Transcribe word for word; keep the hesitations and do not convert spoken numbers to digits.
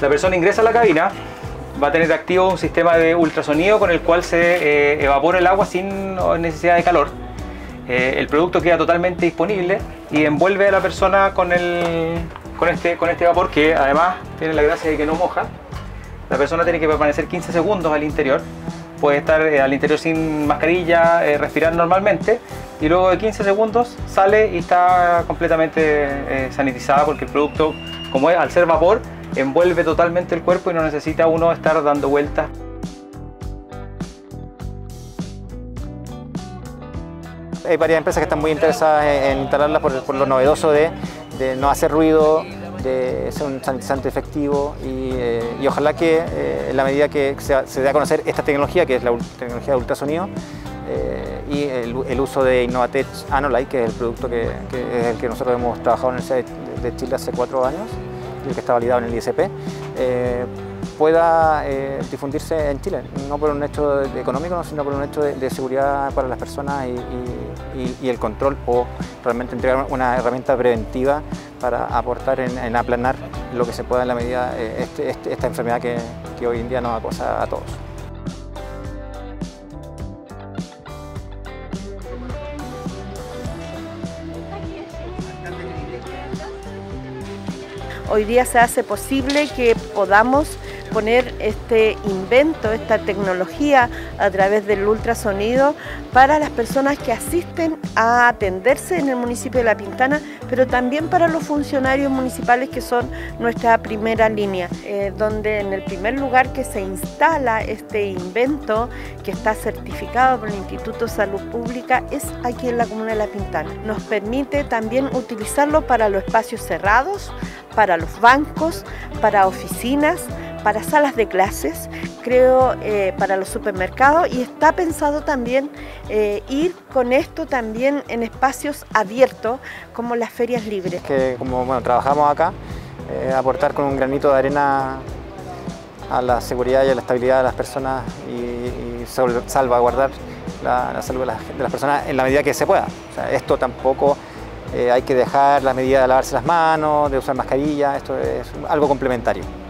La persona ingresa a la cabina, va a tener activo un sistema de ultrasonido con el cual se eh, evapora el agua sin necesidad de calor. Eh, el producto queda totalmente disponible y envuelve a la persona con, el, con, este, con este vapor, que además tiene la gracia de que no moja. La persona tiene que permanecer quince segundos al interior, puede estar eh, al interior sin mascarilla, eh, respirar normalmente, y luego de quince segundos sale y está completamente eh, sanitizada, porque el producto, como es, al ser vapor, envuelve totalmente el cuerpo y no necesita uno estar dando vueltas. Hay varias empresas que están muy interesadas en instalarlas por, por lo novedoso de, de no hacer ruido, de ser un sanitizante efectivo y, eh, y ojalá que eh, en la medida que se, se dé a conocer esta tecnología, que es la tecnología de ultrasonido, eh, y el, el uso de Innovatech Anolight, que es el producto que, que es el que nosotros hemos trabajado en la Universidad de Chile hace cuatro años, y el que está validado en el I S P, eh, pueda eh, difundirse en Chile, no por un hecho económico, sino por un hecho de, de seguridad para las personas y, y, y el control, o realmente entregar una herramienta preventiva para aportar en, en aplanar lo que se pueda en la medida eh, este, este, esta enfermedad que, que hoy en día nos acosa a todos. Hoy día se hace posible que podamos poner este invento, esta tecnología a través del ultrasonido para las personas que asisten a atenderse en el municipio de La Pintana, pero también para los funcionarios municipales, que son nuestra primera línea, eh, donde en el primer lugar que se instala este invento, que está certificado por el Instituto de Salud Pública, es aquí en la comuna de La Pintana. Nos permite también utilizarlo para los espacios cerrados, para los bancos, para oficinas, para salas de clases, creo eh, para los supermercados, y está pensado también eh, ir con esto también en espacios abiertos como las ferias libres. Que como bueno, trabajamos acá, eh, aportar con un granito de arena a la seguridad y a la estabilidad de las personas y, y salvaguardar la, la salud de las, de las personas en la medida que se pueda. O sea, esto tampoco eh, hay que dejar las medidas de lavarse las manos, de usar mascarilla, esto es algo complementario.